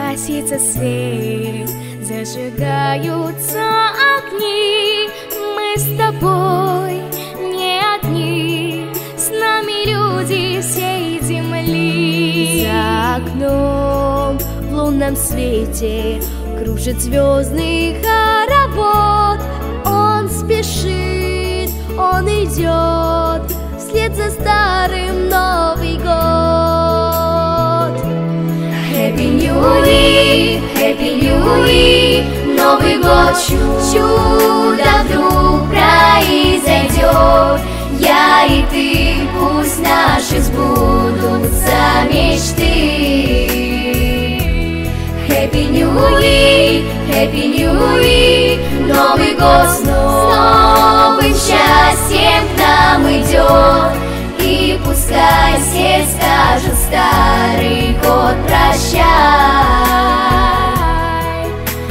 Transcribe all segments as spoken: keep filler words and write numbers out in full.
гасится свет, зажигаются огни. Мы с тобой не одни, с нами люди всей земли. За окном в лунном свете кружит звездный хоровод. Он спешит, он идет вслед за старым Новый год. Happy New Year, Happy New Year, Новый год, чудо вдруг произойдет. Я и ты, пусть наши сбудутся мечты. Happy New Year, Happy New Year, Новый год с новым счастьем к нам идет. И пускай все скажут старый год прощай,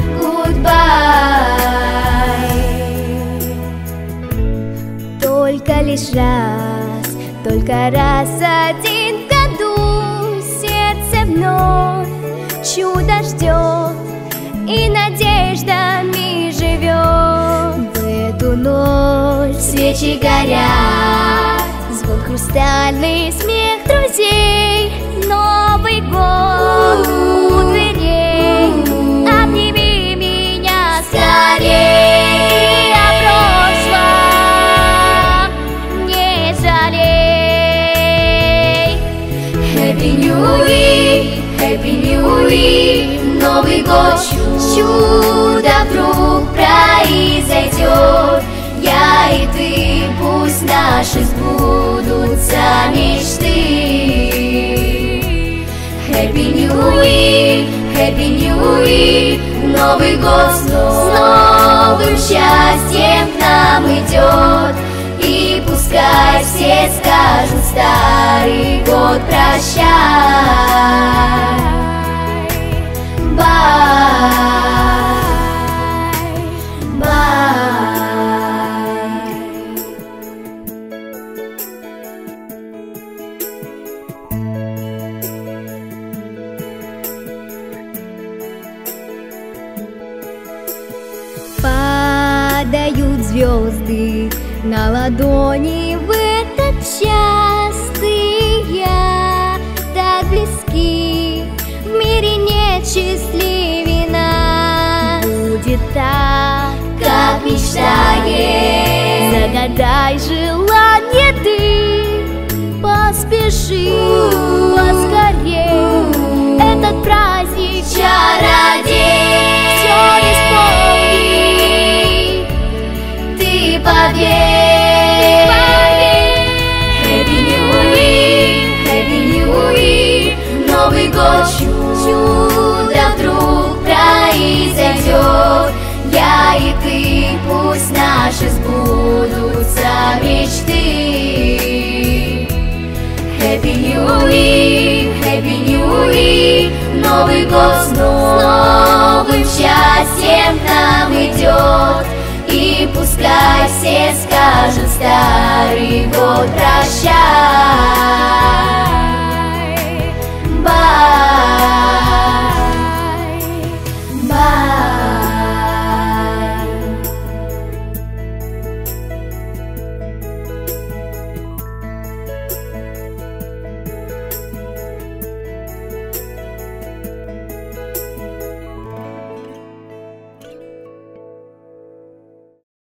goodbye. Только лишь раз, только раз один в году сердце вновь чудо ждет и надеждами живет. В эту ночь свечи горят, звон хрустальный, смех друзей. Новый год у дверей, обними меня скорей. О прошлом не жалей. Happy New Year, Happy New Year, Новый год, чудо вдруг произойдет. Я и ты, пусть наши сбудутся мечты. Happy New Year, Happy New Year, Новый год с новым счастьем к нам идет. И пускай все скажут старый год прощай, bye, bye. Падают звезды на ладони в этот час. Ты и я так близки, в мире нет счастливее нас. Будет так, как мечтаешь. Загадай желание ты, поспеши поскорей. Этот праздник чародей все исполнит. Ты поверь, Happy New Year, Happy New Year, Новый год, чудо вдруг произойдет. Я и ты, пусть наши сбудутся мечты. Happy New Year, Happy New Year, Новый год с новым счастьем к нам идет. И пускай все скажут старый год прощай, bye.